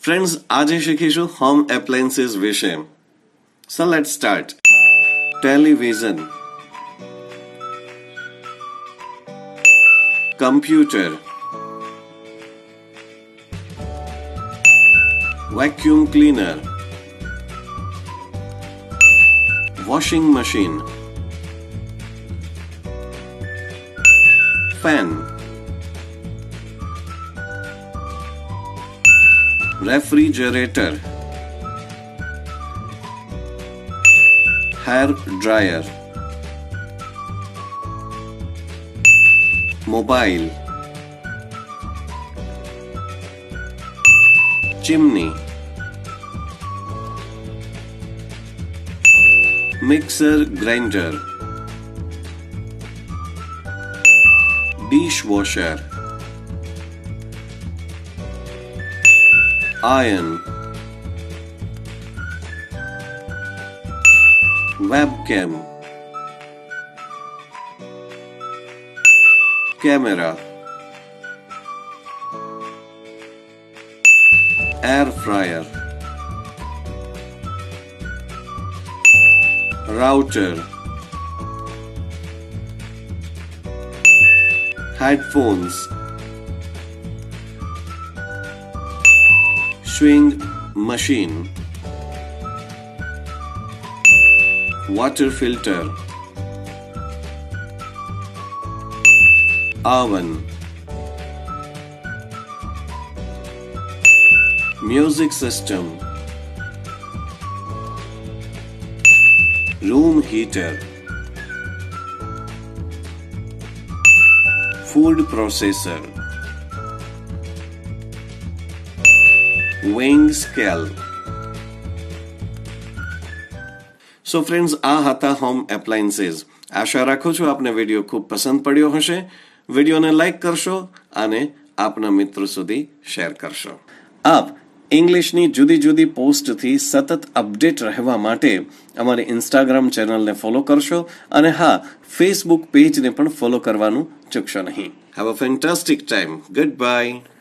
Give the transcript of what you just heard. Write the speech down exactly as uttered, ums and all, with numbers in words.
Friends આજે શીખીશું home appliances વિશે. So let's start. Television, computer, vacuum cleaner, washing machine, fan, refrigerator, hair dryer, mobile, chimney, mixer grinder, dishwasher, iron, webcam, camera, air fryer, router, headphones, swing machine, water filter, oven, music system, room heater, food processor, weighing scale. So friends, આ હતા home appliances. આશા રાખું છું આપને video ખૂબ પસંદ પડ્યો હશે. વિડીયોને લાઈક કરશો અને આપના મિત્રો સુધી શેર કરશો. આપ ઇંગ્લિશની જુદી જુદી પોસ્ટથી સતત અપડેટ રહેવા માટે અમારી ઇન્સ્ટાગ્રામ ચેનલને ફોલો કરશો અને હા, ફેસબુક પેજને પણ ફોલો કરવાનું ચૂકશો નહીં. Have a fantastic time. Good bye.